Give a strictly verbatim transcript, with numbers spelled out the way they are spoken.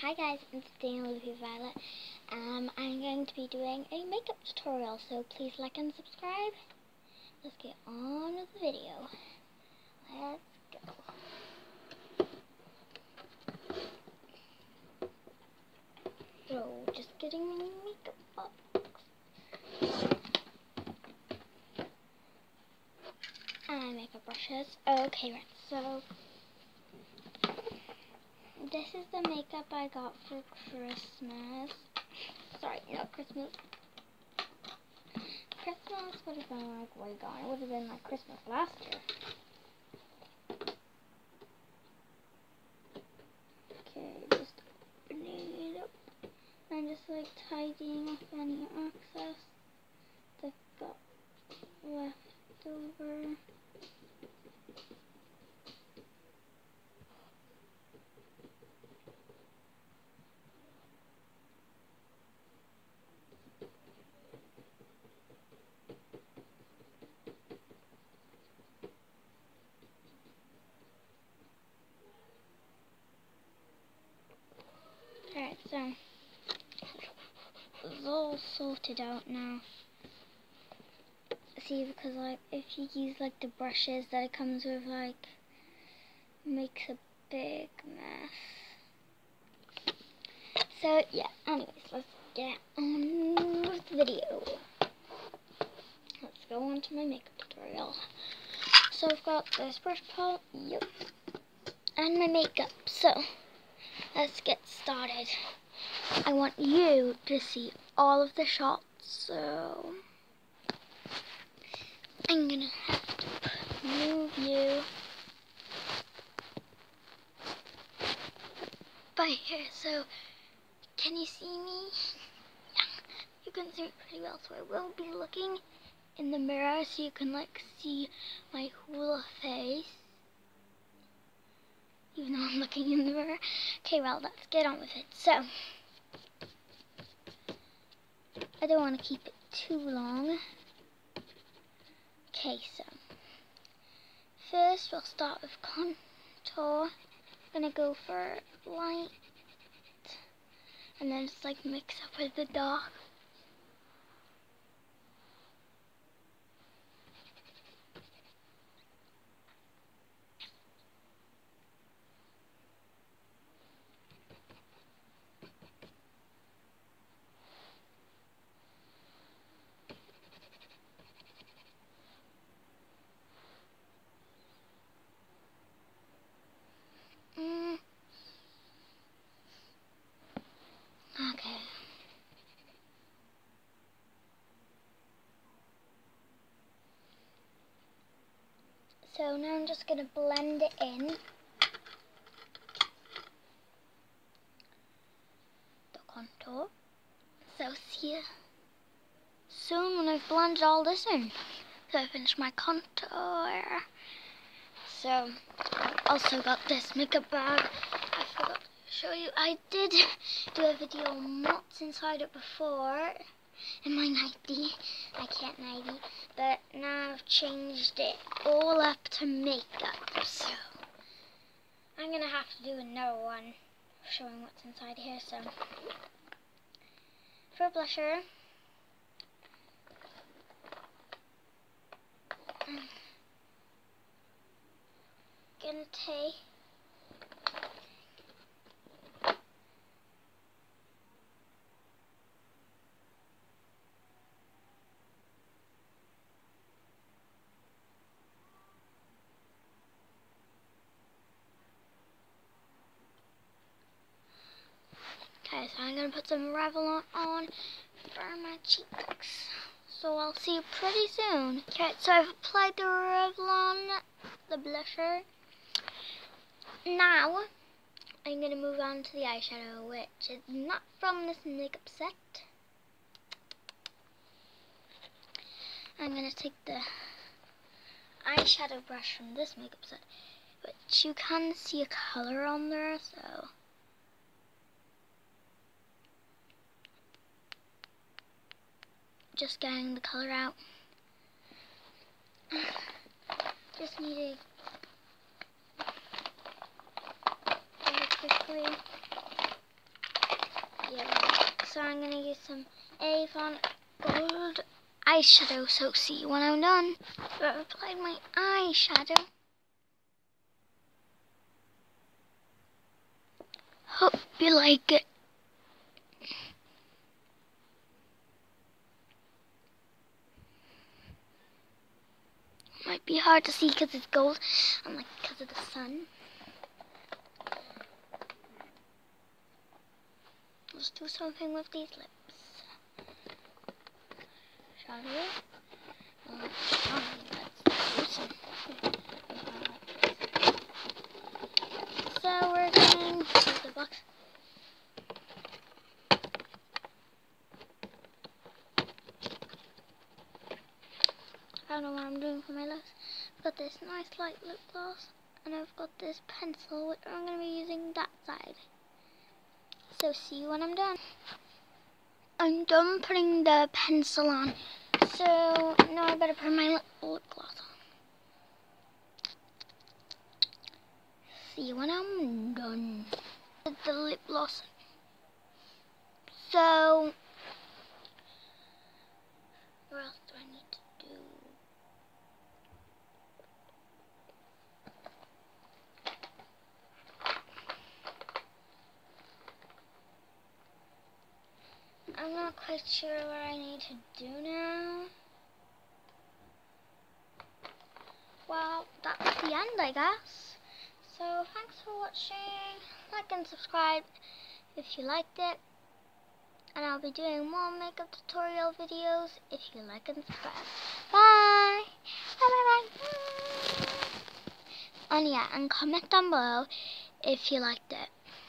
Hi guys, it's Dana Luffy Violet. Um, I'm going to be doing a makeup tutorial, so please like and subscribe. Let's get on with the video. Let's go. So, just getting my makeup box. And makeup brushes. Okay, right, so this is the makeup I got for Christmas. Sorry, not Christmas. Christmas would have been like way gone. It would have been like Christmas last year. Okay, just opening it up. And just like tidying up any excess that got left over. Alright, so it's all sorted out now. See, because like if you use like the brushes that it comes with, like makes a big mess. So yeah, anyways, let's get on with the video. Let's go on to my makeup tutorial. So I've got this brush palette, yep, and my makeup. So let's get started. I want you to see all of the shots, so I'm gonna have to move you by here. So can you see me? Yeah, you can see me pretty well. So I will be looking in the mirror so you can like see my whole face, even though I'm looking in the mirror. Okay, well, let's get on with it. So I don't want to keep it too long. Okay, so first we'll start with contour. I'm gonna go for light and then just like mix up with the dark. Mm. Okay. So now I'm just gonna blend it in. The contour. So see you soon when I've blended all this in. So I finished my contour. So also got this makeup bag. I forgot to show you. I did do a video on what's inside it before in my nightie. I can't nightie, but now I've changed it all up to makeup. So I'm gonna have to do another one showing what's inside here. So for blusher, I'm gonna take Okay, so I'm going to put some Revlon on for my cheeks. So I'll see you pretty soon. Okay, so I've applied the Revlon, the blusher. Now, I'm going to move on to the eyeshadow, which is not from this makeup set. I'm going to take the eyeshadow brush from this makeup set, which you can see a color on there, so just getting the color out. Just need to very quickly So I'm going to use some Avon Gold eyeshadow. So see you when I'm done. I've applied my eyeshadow. Hope you like it. Might be hard to see because it's gold and like because of the sun. Let's do something with these lips. Shall we? Uh, shall we? Let's do some. So we're going to the box. I don't know what I'm doing for my lips. I've got this nice light lip gloss, and I've got this pencil, which I'm going to be using that side. So see you when I'm done. I'm done putting the pencil on, so now I better put my lip, lip gloss on. See you when I'm done with the lip gloss. So, what else do I need to do? I'm not quite sure what I need to do now. Well, that's the end, I guess. So, thanks for watching. Like and subscribe if you liked it. And I'll be doing more makeup tutorial videos if you like and subscribe. Bye! Bye bye bye! And yeah, and comment down below if you liked it.